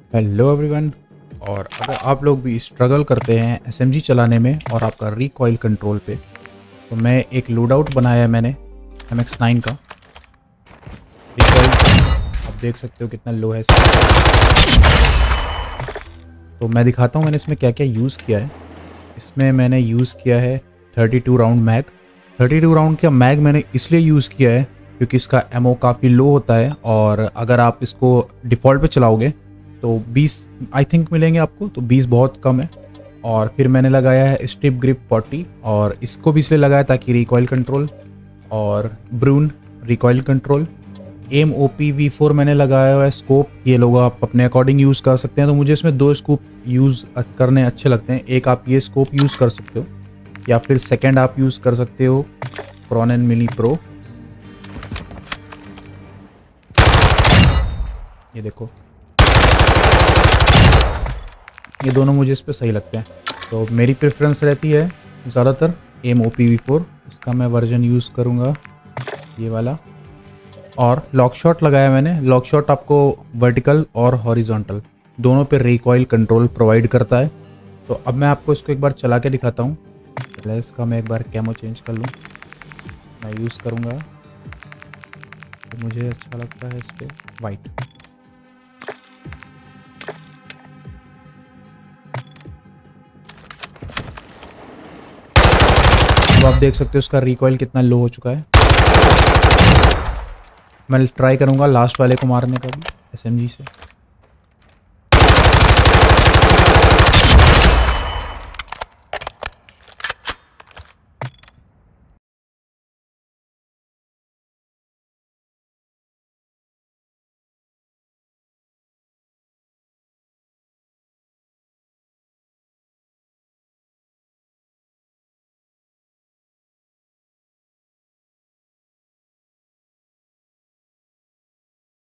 Hello everyone. और अगर आप लोग भी स्ट्रगल करते हैं एसएमजी चलाने में और आपका रिकॉइल कंट्रोल पे, तो मैं एक लोड आउट बनाया है मैंने MX9 का। रिकॉइल आप देख सकते हो कितना लो है तो मैं दिखाता हूँ मैंने इसमें क्या क्या यूज़ किया है। इसमें मैंने यूज़ किया है 32 राउंड मैग। 32 राउंड का मैग मैंने इसलिए यूज़ किया है क्योंकि इसका एमओ काफ़ी लो होता है, और अगर आप इसको डिफ़ॉल्ट पे चलाओगे तो 20 आई थिंक मिलेंगे आपको, तो 20 बहुत कम है। और फिर मैंने लगाया है स्टिप ग्रिप 40, और इसको भी इसलिए लगाया ताकि रिकॉइल कंट्रोल और ब्रून recoil control. M O P V4 मैंने लगाया हुआ है। स्कोप ये लोग आप अपने अकॉर्डिंग यूज़ कर सकते हैं, तो मुझे इसमें 2 स्कोप यूज़ करने अच्छे लगते हैं। एक आप ये स्कोप यूज़ कर सकते हो, या फिर सेकंड आप यूज़ कर सकते हो Cronen मिनी प्रो। ये देखो, ये दोनों मुझे इस पर सही लगते हैं, तो मेरी प्रेफरेंस रहती है ज़्यादातर एम ओ पी V4। इसका मैं वर्जन यूज़ करूँगा ये वाला। और लॉक शॉट लगाया मैंने। लॉक शॉट आपको वर्टिकल और हॉरिजॉन्टल दोनों पे रिकॉइल कंट्रोल प्रोवाइड करता है। तो अब मैं आपको इसको एक बार चला के दिखाता हूँ। पहले इसका मैं एक बार कैमो चेंज कर लूँ। मैं यूज़ करूँगा, तो मुझे अच्छा लगता है इस पर वाइट। अब आप देख सकते हो इसका रिकॉइल कितना लो हो चुका है। मैं ट्राई करूँगा लास्ट वाले को मारने का भी SMG से।